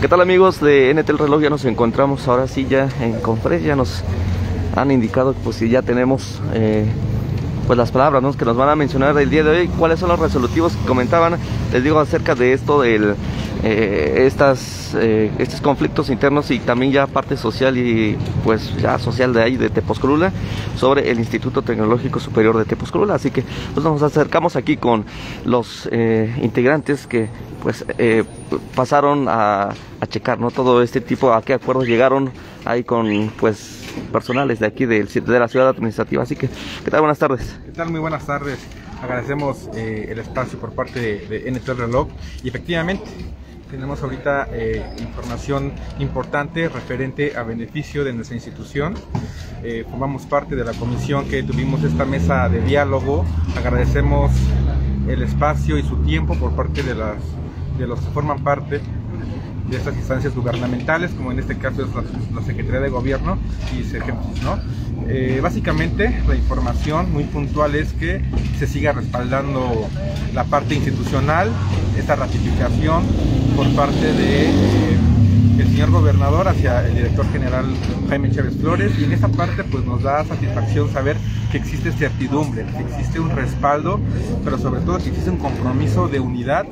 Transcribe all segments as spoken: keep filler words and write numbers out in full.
¿Qué tal, amigos de N T El Reloj? Ya nos encontramos ahora sí ya en conferencia. Ya nos han indicado pues si ya tenemos eh, pues las palabras, ¿no?, que nos van a mencionar el día de hoy. ¿Cuáles son los resolutivos que comentaban? Les digo acerca de esto del eh, estas eh, estos conflictos internos y también ya parte social y pues ya social de ahí de Tepozcolula sobre el Instituto Tecnológico Superior de Tepozcolula. Así que pues nos acercamos aquí con los eh, integrantes que pues eh, pasaron a, a checar, ¿no?, todo este tipo, a qué acuerdos llegaron ahí con pues personales de aquí de, de la ciudad administrativa. Así que, ¿qué tal? Buenas tardes. ¿Qué tal? Muy buenas tardes. Agradecemos eh, el espacio por parte de, de N T El Reloj y efectivamente tenemos ahorita eh, información importante referente a beneficio de nuestra institución. Eh, formamos parte de la comisión que tuvimos esta mesa de diálogo. Agradecemos el espacio y su tiempo por parte de, las, de los que forman parte de estas instancias gubernamentales, como en este caso es la, la Secretaría de Gobierno y Sergentis, ¿no? Eh, básicamente la información muy puntual es que se siga respaldando la parte institucional, esta ratificación por parte de eh, el señor gobernador hacia el director general Jaime Chávez Flores, y en esa parte pues nos da satisfacción saber que existe certidumbre, que existe un respaldo, pero sobre todo que existe un compromiso de unidad.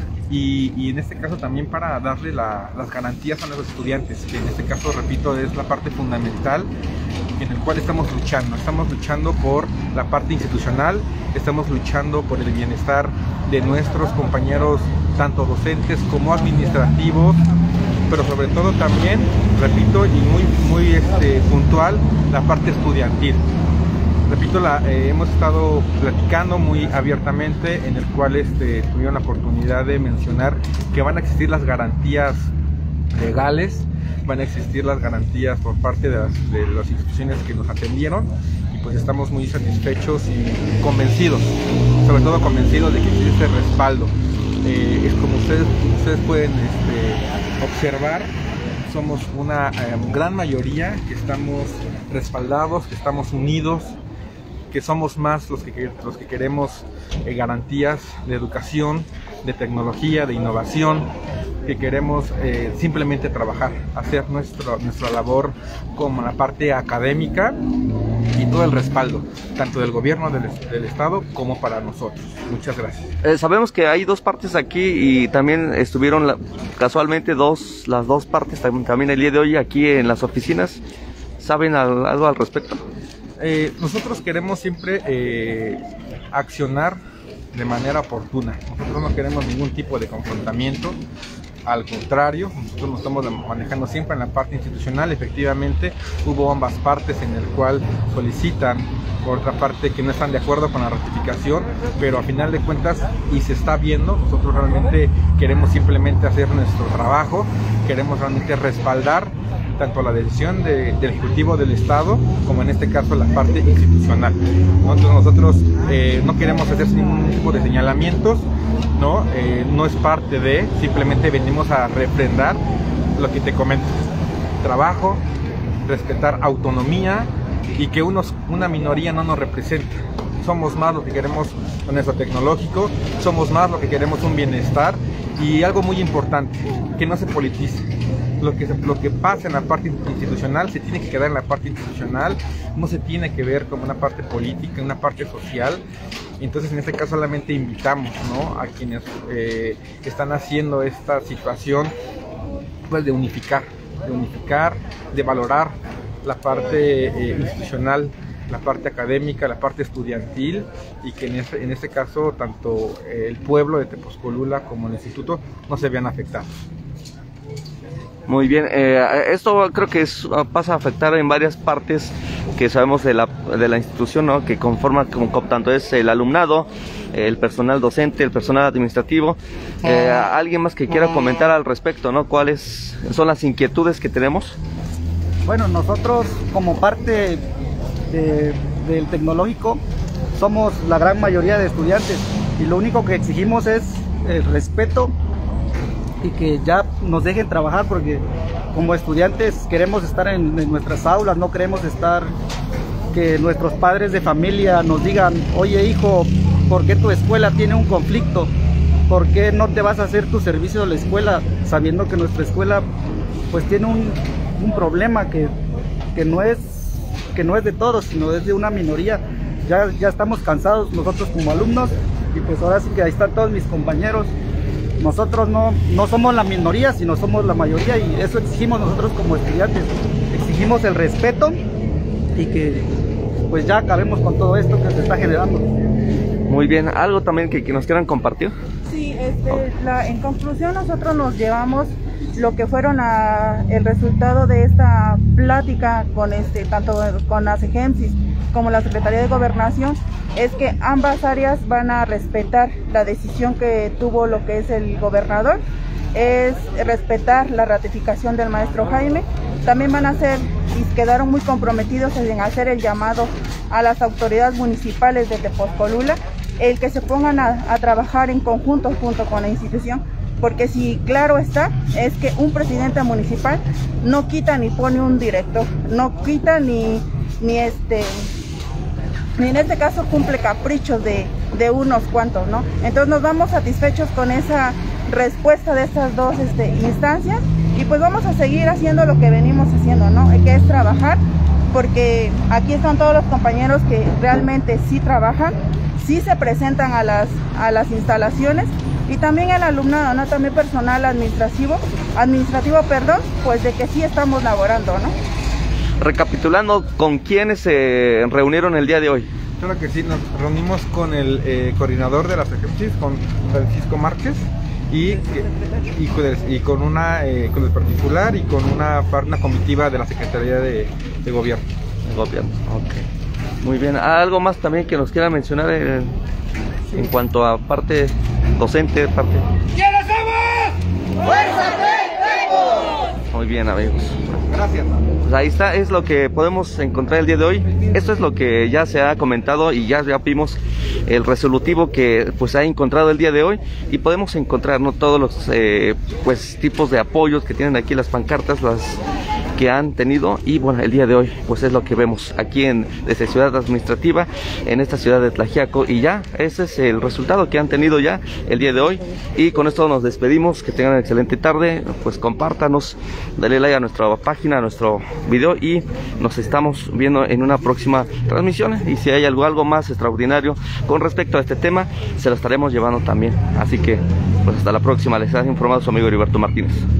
Y, y en este caso también para darle la, las garantías a nuestros estudiantes, que en este caso, repito, es la parte fundamental en el cual estamos luchando. Estamos luchando por la parte institucional, estamos luchando por el bienestar de nuestros compañeros, tanto docentes como administrativos, pero sobre todo también, repito, y muy, muy este, puntual, la parte estudiantil. Repito, la, eh, hemos estado platicando muy abiertamente, en el cual este, tuvieron la oportunidad de mencionar que van a existir las garantías legales, van a existir las garantías por parte de las, de las instituciones que nos atendieron, y pues estamos muy satisfechos y convencidos, sobre todo convencidos de que existe este respaldo. Eh, es como ustedes, ustedes pueden este, observar, somos una eh, gran mayoría que estamos respaldados, que estamos unidos, que somos más los que, los que queremos eh, garantías de educación, de tecnología, de innovación, que queremos eh, simplemente trabajar, hacer nuestro, nuestra labor como la parte académica y todo el respaldo, tanto del gobierno del, del estado como para nosotros. Muchas gracias. Eh, sabemos que hay dos partes aquí y también estuvieron la, casualmente dos, las dos partes también el día de hoy aquí en las oficinas. ¿Saben al, algo al respecto? Eh, nosotros queremos siempre eh, accionar de manera oportuna. Nosotros no queremos ningún tipo de confrontamiento, al contrario, nosotros nos estamos manejando siempre en la parte institucional. Efectivamente hubo ambas partes en el cual solicitan, por otra parte, que no están de acuerdo con la ratificación, pero a final de cuentas, y se está viendo, nosotros realmente queremos simplemente hacer nuestro trabajo, queremos realmente respaldar tanto la decisión de, del Ejecutivo del Estado como en este caso la parte institucional, ¿no? Entonces nosotros eh, no queremos hacer ningún tipo de señalamientos, ¿no? Eh, no es parte de, simplemente venimos a refrendar lo que te comento: trabajo, respetar autonomía y que unos, una minoría no nos represente. Somos más lo que queremos con eso tecnológico, somos más lo que queremos un bienestar, y algo muy importante, que no se politice. Lo que, lo que pasa en la parte institucional se tiene que quedar en la parte institucional, no se tiene que ver como una parte política, una parte social. Entonces en este caso solamente invitamos, ¿no?, a quienes eh, están haciendo esta situación, pues de unificar, de unificar, de valorar la parte eh, institucional, la parte académica, la parte estudiantil, y que en este, en este caso tanto el pueblo de Tepozcolula como el instituto no se vean afectados. Muy bien, eh, esto creo que es, pasa a afectar en varias partes que sabemos de la, de la institución, ¿no?, que conforma como, como tanto es el alumnado, el personal docente, el personal administrativo. Eh, ¿Alguien más que quiera comentar al respecto, ¿no? ¿Cuáles son las inquietudes que tenemos? Bueno, nosotros como parte de, del tecnológico somos la gran mayoría de estudiantes, y lo único que exigimos es el respeto y que ya nos dejen trabajar, porque como estudiantes queremos estar en, en nuestras aulas, no queremos estar que nuestros padres de familia nos digan: oye hijo, ¿por qué tu escuela tiene un conflicto? ¿por qué no te vas a hacer tu servicio a la escuela sabiendo que nuestra escuela pues tiene un, un problema que, que, no es, que no es de todos, sino es de una minoría? Ya, ya estamos cansados nosotros como alumnos, y pues ahora sí que ahí están todos mis compañeros. Nosotros no, no somos la minoría, sino somos la mayoría, y eso exigimos nosotros como estudiantes. Exigimos el respeto y que pues ya acabemos con todo esto que se está generando. Muy bien, ¿algo también que, que nos quieran compartir? Sí, este, la, en conclusión nosotros nos llevamos lo que fueron a, el resultado de esta plática con este, tanto con la SEGEMSIS como la Secretaría de Gobernación, es que ambas áreas van a respetar la decisión que tuvo lo que es el gobernador, es respetar la ratificación del maestro Jaime. También van a hacer y quedaron muy comprometidos en hacer el llamado a las autoridades municipales de Tepozcolula, el que se pongan a, a trabajar en conjunto junto con la institución, porque si claro está, es que un presidente municipal no quita ni pone un director, no quita ni, ni este... ni en este caso cumple caprichos de, de unos cuantos, ¿no? Entonces nos vamos satisfechos con esa respuesta de estas dos este, instancias, y pues vamos a seguir haciendo lo que venimos haciendo, ¿no? Que es trabajar, porque aquí están todos los compañeros que realmente sí trabajan, sí se presentan a las, a las instalaciones, y también el alumnado, ¿no? También personal administrativo, administrativo, perdón, pues de que sí estamos laborando, ¿no? Recapitulando, ¿con quiénes se reunieron el día de hoy? Claro que sí, nos reunimos con el eh, coordinador de la SEGEMSIS, con Francisco Márquez, y, y, y con una eh, con el particular y con una, una comitiva de la Secretaría de, de Gobierno. El gobierno, ok. Muy bien, ¿algo más también que nos quiera mencionar en, sí. en cuanto a parte docente, parte? ¿Quiénes somos? ¡Fuerza Tec! Muy bien, amigos. Gracias. Pues ahí está, es lo que podemos encontrar el día de hoy. Esto es lo que ya se ha comentado y ya, ya vimos el resolutivo que pues se ha encontrado el día de hoy, y podemos encontrar, ¿no?, todos los eh, pues tipos de apoyos que tienen aquí las pancartas, las que han tenido, y bueno, el día de hoy pues es lo que vemos aquí en desde Ciudad Administrativa, en esta ciudad de Tlaxiaco, y ya ese es el resultado que han tenido ya el día de hoy. Y con esto nos despedimos, que tengan una excelente tarde, pues compártanos, dale like a nuestra página, a nuestro video, y nos estamos viendo en una próxima transmisión, y si hay algo, algo más extraordinario con respecto a este tema, se lo estaremos llevando también. Así que pues hasta la próxima, les ha informado su amigo Heriberto Martínez.